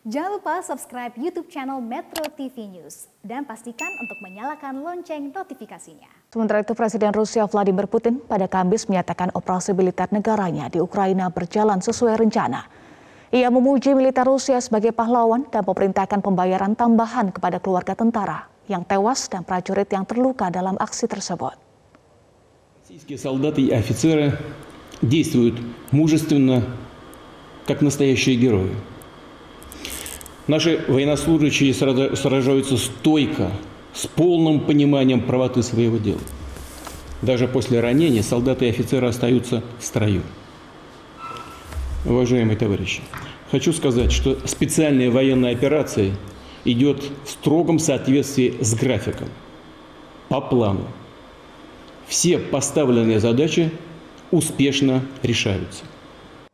Jangan lupa subscribe YouTube channel Metro TV News dan pastikan untuk menyalakan lonceng notifikasinya. Sementara itu, Presiden Rusia Vladimir Putin pada Kamis menyatakan operasi militer negaranya di Ukraina berjalan sesuai rencana. Ia memuji militer Rusia sebagai pahlawan dan memerintahkan pembayaran tambahan kepada keluarga tentara yang tewas dan prajurit yang terluka dalam aksi tersebut. Российские солдаты и офицеры действуют мужественно, как настоящие герои. Наши военнослужащие сражаются стойко, с полным пониманием правоты своего дела. Даже после ранения солдаты и офицеры остаются в строю. Уважаемые товарищи, хочу сказать, что специальная военная операция идет в строгом соответствии с графиком, по плану. Все поставленные задачи успешно решаются.